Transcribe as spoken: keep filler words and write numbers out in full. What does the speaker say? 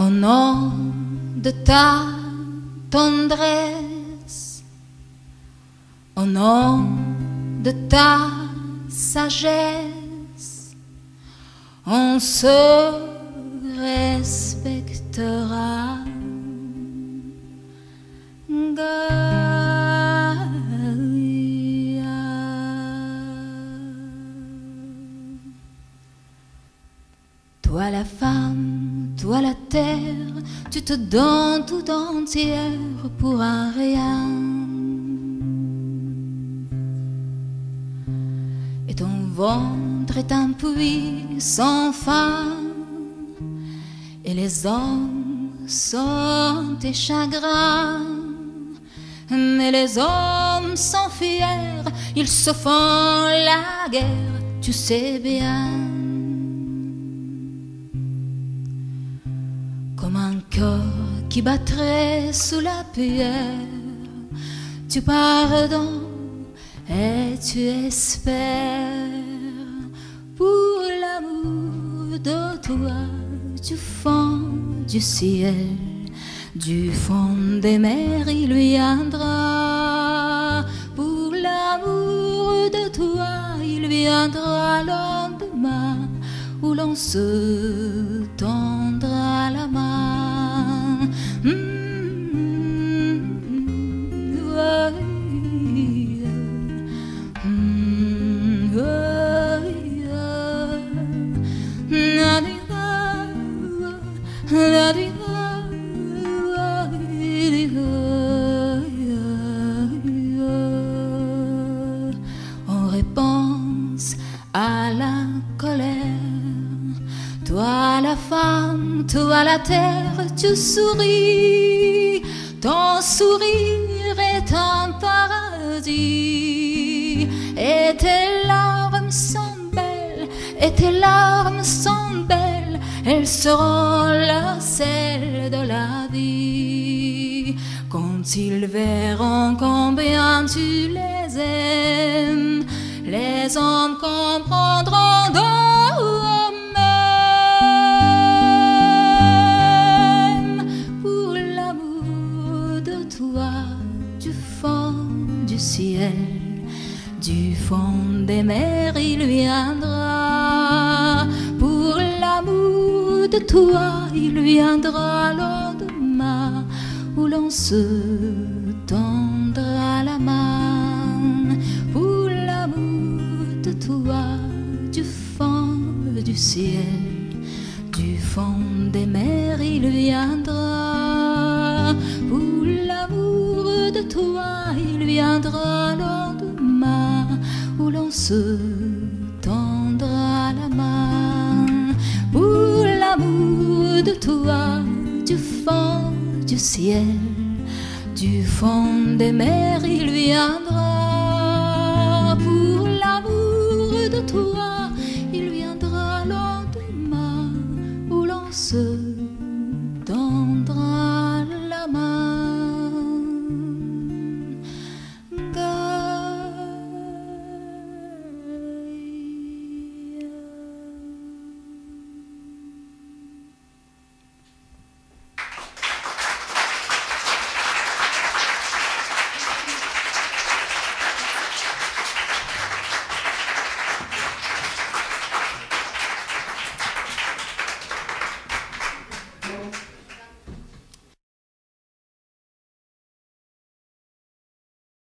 Au nom de ta tendresse, au nom de ta sagesse, on se respectera. Gaïa. Toi la femme, toi la terre, tu te donnes tout entière pour un rien. Et ton ventre est un puits sans fin, et les hommes sont tes chagrins. Mais les hommes sont fiers, ils se font la guerre, tu sais bien. Comme un cœur qui battrait sous la pierre, tu pardonnes et tu espères. Pour l'amour de toi, du fond du ciel, du fond des mers il viendra. Pour l'amour de toi, il viendra lendemain où l'on se tendra la main. Mmh, ouais, mmh, ouais, la di la di. En réponse à la colère, toi la femme, toi la terre, tu souris. Ton sourire est un paradis, et tes larmes sont belles, et tes larmes sont belles, elles seront la sel de la vie. Quand ils verront combien tu les aimes, les hommes comprendront d'eux-mêmes. Pour l'amour de toi, du fond du ciel, du fond des mers il viendra. Pour l'amour de toi, il viendra lendemain où l'on se tendra la main. Pour l'amour de toi, du fond du ciel, du fond des mers il viendra. Pour l'amour de toi, il viendra lendemain où l'on se tendra la main. Pour l'amour de toi, du fond du ciel, du fond des mers il viendra. Pour l'amour de toi, il viendra lendemain où l'on se